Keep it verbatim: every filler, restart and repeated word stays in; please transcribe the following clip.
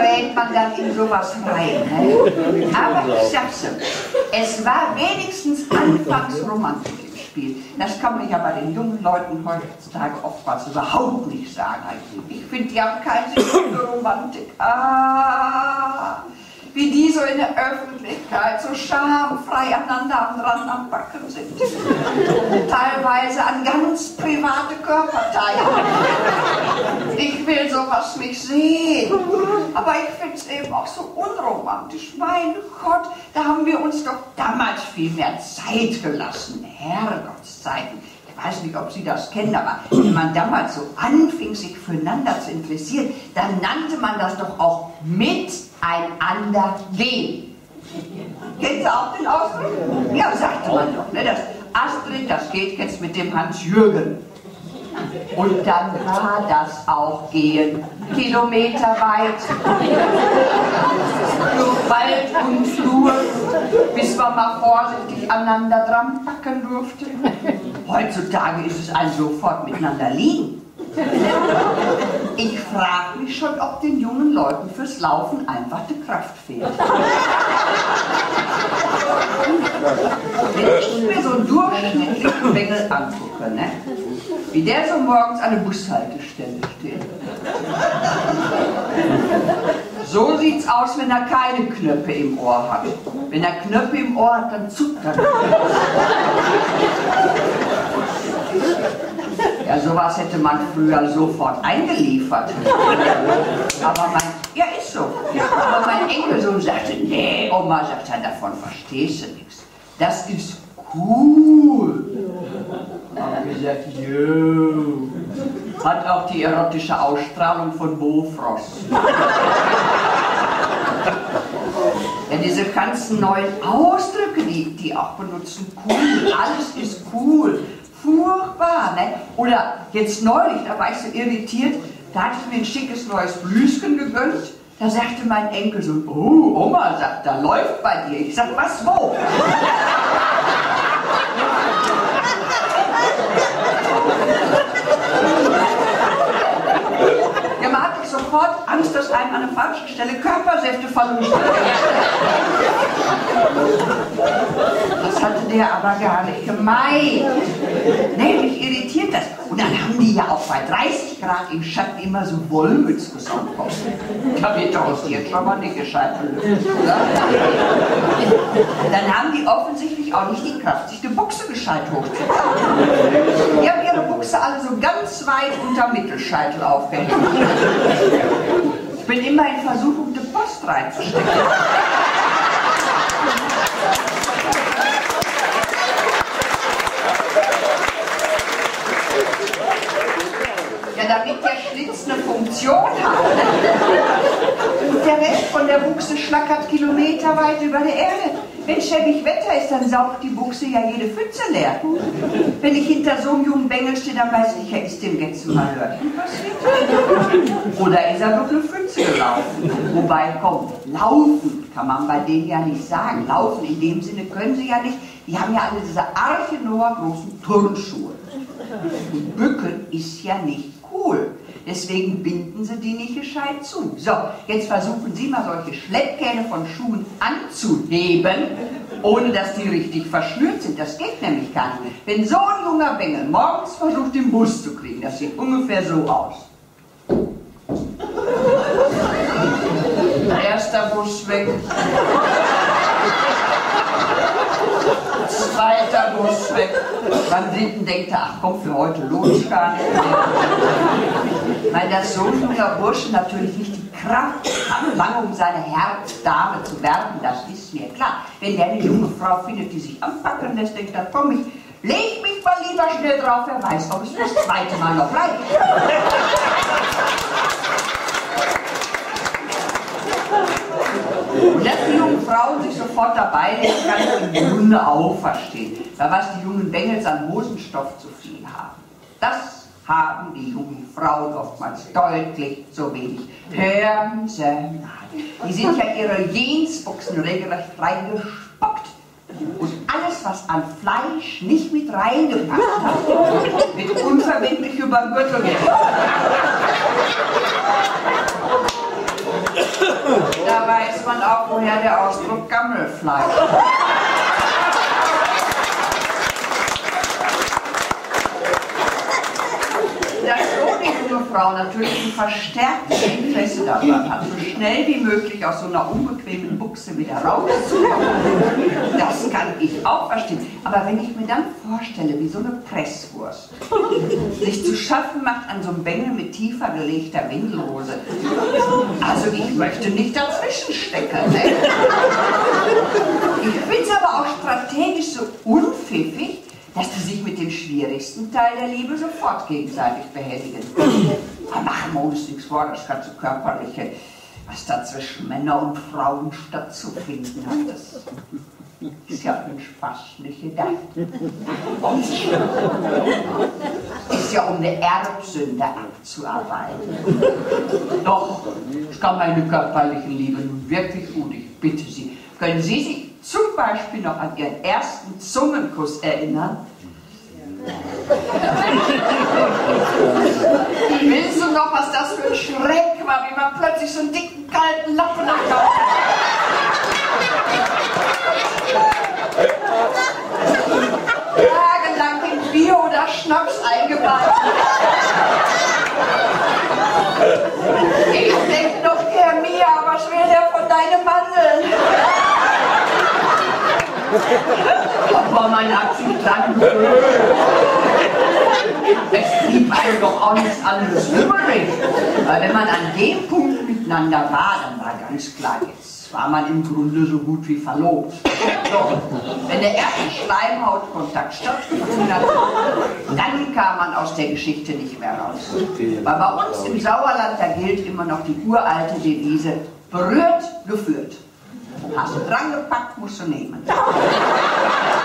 gerät man dann in sowas rein. Ne? Aber ich sag's dir, es war wenigstens anfangs Romantik im Spiel. Das kann man ja bei den jungen Leuten heutzutage oftmals überhaupt nicht sagen. Ich finde, die haben keinen Sinn für Romantik. Ah, wie die so in der Öffentlichkeit so schamfrei aneinander am Rand am Backen sind. Teilweise an ganz private Körperteile. Ich will sowas nicht sehen. Aber ich finde es eben auch so unromantisch. Mein Gott, da haben wir uns doch damals viel mehr Zeit gelassen. Herrgottszeiten. Ich weiß nicht, ob Sie das kennen, aber wenn man damals so anfing, sich füreinander zu interessieren, dann nannte man das doch auch miteinander gehen. Kennen Sie auch den Ausdruck? Ja, sagte man doch, ne? Das Astrid, das geht jetzt mit dem Hans-Jürgen. Und dann war das auch Gehen, kilometerweit, durch Wald und Flur, bis man mal vorsichtig aneinander dran packen durfte. Heutzutage ist es ein sofort miteinander liegen. Ich frage mich schon, ob den jungen Leuten fürs Laufen einfach die Kraft fehlt. Wenn ich mir so einen durchschnittlichen Bengel angucke, ne, wie der so morgens an der Bushaltestelle steht. So sieht's aus, wenn er keine Knöpfe im Ohr hat. Wenn er Knöpfe im Ohr hat, dann zuckt er. Ja, sowas hätte man früher sofort eingeliefert. Aber mein, ja, ist so. Aber mein Enkelsohn sagte, nee, Oma, sagt er, davon verstehst du nichts. Das ist cool. Haben gesagt, jo. Hat auch die erotische Ausstrahlung von Bofrost. Ja, diese ganzen neuen Ausdrücke, die die auch benutzen, cool, alles ist cool. Furchtbar, ne? Oder jetzt neulich, da war ich so irritiert, da hatte ich mir ein schickes neues Blüschen gegönnt. Da sagte mein Enkel so, oh, Oma, sagt, da läuft bei dir. Ich sag, was, wo? Ja, man hatte sofort Angst, dass einem an der falschen Stelle Körpersäfte verlust. Das hatte der aber gar nicht gemeint. Nee, mich irritiert das. Und dann haben die ja auch bei dreißig Grad im Schatten immer so Wollmützes am Kopf. Da wird doch aus dir schon mal nicht gescheit belüftet, oder? Dann haben die offensichtlich auch nicht die Kraft, sich die Buchse gescheit hochzuziehen. Die haben ihre Buchse alle so ganz weit unter Mittelscheitel aufgehängt. Ich bin immer in Versuchung, die Post reinzustecken. Ja, damit der Schlitz eine Funktion hat. Und der Rest von der Buchse schlackert kilometerweit über der Erde. Wenn schäbig Wetter ist, dann saugt die Buchse ja jede Pfütze leer. Wenn ich hinter so einem jungen Bengel stehe, dann weiß ich, ja, ist dem jetzt mal Hörchen passiert? Oder ist er durch eine Pfütze gelaufen? Wobei, komm, laufen kann man bei denen ja nicht sagen. Laufen in dem Sinne können sie ja nicht. Die haben ja alle diese Arche Noah großen Turnschuhe. Und bücken ist ja nicht cool. Deswegen binden sie die nicht gescheit zu. So, jetzt versuchen Sie mal solche Schleppkähne von Schuhen anzuheben, ohne dass die richtig verschnürt sind. Das geht nämlich gar nicht. Wenn so ein junger Bengel morgens versucht, den Bus zu kriegen, das sieht ungefähr so aus. Erster Bus weg. Zweiter Bus weg. Beim dritten denkt er, ach komm, für heute lohnt es gar nicht mehr. Weil das so ein junger Bursche natürlich nicht die Kraft hat, lange um seine Herzdame zu werben, das ist mir klar. Wenn der eine junge Frau findet, die sich anpacken lässt, denkt er, komm, ich leg mich mal lieber schnell drauf, wer weiß, ob es das zweite Mal noch bleibt. Und dass die jungen Frauen sich sofort dabei legen, kann ich im Grunde auch verstehen. Weil was die jungen Bengels an Hosenstoff zu viel haben, das haben die jungen Frauen oftmals deutlich zu wenig. Hören Sie mal. Die sind ja ihre Jeansbuchsen regelrecht reingespockt. Und alles, was an Fleisch nicht mit reingepackt hat, wird unverbindlich über den Gürtel gelegt. woher der Ausdruck Gammelfleisch. Dass so die junge Frau natürlich ein verstärktes Interesse daran hat, so schnell wie möglich aus so einer unbequemen Buchse wieder rauszukommen, das kann ich auch verstehen. Aber wenn ich mir dann vorstelle, wie so eine Presswurst sich zu schaffen macht an so einem Bengel mit tiefer gelegter Windelhose, also ich möchte nicht dazwischen stecken. Ne? Ich finde es aber auch strategisch so unpfiffig, dass die sich mit dem schwierigsten Teil der Liebe sofort gegenseitig behelligen. Aber machen wir uns nichts vor, das ganze Körperliche, was da zwischen Männern und Frauen stattzufinden hat, das ist ja ein Spaß nicht gedacht. Ist ja um eine Erbsünde abzuarbeiten. Doch, ich kann meine körperliche Liebe nun wirklich gut, ich bitte Sie. Können Sie sich zum Beispiel noch an Ihren ersten Zungenkuss erinnern? Willst du noch, was das für ein Schreck war, wie man plötzlich so einen dicken, kalten Lappen am Kopf hat? Tagelang in Bier oder Schnaps eingebaut. Ich denk noch, Herr Mia, was will der von deinen Mandeln? Aber mein Abschied klang blöd. Es blieb also doch auch nichts anderes übrig. Weil wenn man an dem Punkt miteinander war, dann war ganz klar, jetzt war man im Grunde so gut wie verlobt. Doch, wenn der erste Schleimhautkontakt stattgefunden hat, dann kam man aus der Geschichte nicht mehr raus. Weil bei uns im Sauerland, da gilt immer noch die uralte Devise, berührt, geführt. Hast du dran gepackt, musst du nehmen.